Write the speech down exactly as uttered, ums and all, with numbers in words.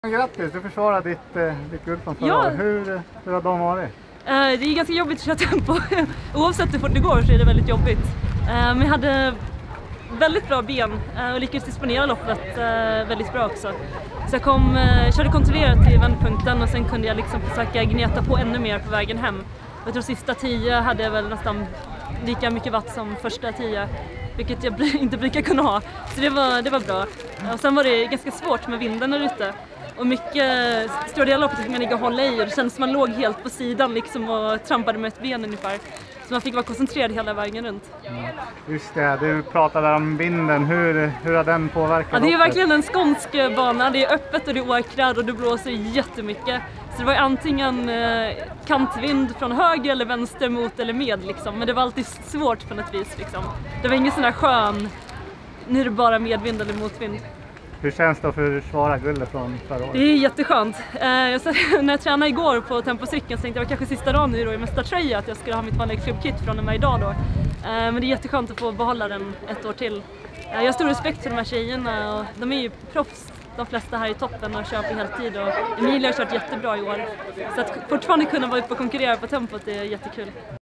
Grattis, du försvarar ditt, eh, ditt guld från förra Ja. året. Hur, hur har de varit? Eh, det är ganska jobbigt att köra tempo. Oavsett hur fort det går så är det väldigt jobbigt. Eh, men jag hade väldigt bra ben eh, och lyckades disponera loppet eh, väldigt bra också. Så jag kom, eh, körde kontrollerat till vändpunkten och sen kunde jag liksom försöka gneta på ännu mer på vägen hem. Jag tror sista tio hade jag väl nästan lika mycket watt som första tio. Vilket jag inte brukar kunna ha. Så det var, det var bra. Och sen var det ganska svårt med vinden där ute. Och mycket, stora delar av loppet fick man ligga och hålla i och det kändes som man låg helt på sidan liksom och trampade med ett ben ungefär. Så man fick vara koncentrerad hela vägen runt. Mm. Just det, du pratade om vinden. Hur, hur har den påverkat? Ja, det är loppet? verkligen en skånsk bana. Det är öppet och det är oarkrad och det blåser jättemycket. Så det var antingen eh, kantvind från höger eller vänster mot eller med liksom. Men det var alltid svårt på något vis liksom. Det var ingen sån här skön, nu är det bara medvind eller motvind. Hur känns det att försvara guldet från förra året? Det är jätteskönt. Eh, jag, så, när jag tränade igår på tempocykeln så tänkte jag kanske sista dagen nu då i mästartröja att jag skulle ha mitt vanliga klubbkit från och med idag då. Eh, men det är jätteskönt att få behålla den ett år till. Eh, jag har stor respekt för de här tjejerna och de är ju proffs, de flesta här i toppen och kör på heltid och Emilia har kört jättebra i år. Så att fortfarande kunna vara uppe och konkurrera på tempot är jättekul.